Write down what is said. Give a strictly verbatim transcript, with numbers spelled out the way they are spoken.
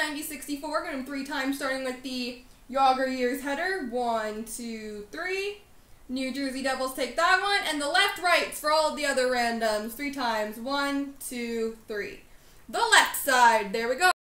ninety sixty-four. Get them three times, starting with the Yager Years header. One, two, three. New Jersey Devils take that one. And the left rights for all of the other randoms. Three times. One, two, three. The left side. There we go.